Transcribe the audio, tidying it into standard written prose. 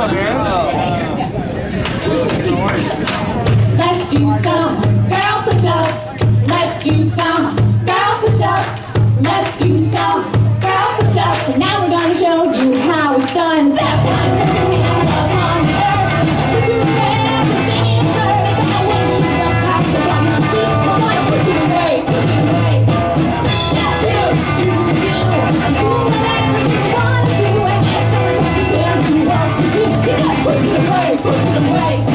Let's do some girl push-ups. Let's do some girl push-ups. Let's do some girl push-ups. And now we're gonna show you how it's done. So I'm stepping out on the earth. Put your hands and sing it first. I wish you don't have to run. You should keep on pushing away, pushing away. Now do and do whatever you want to do. And answer what you tell you what to do. You gotta push it away, push it away.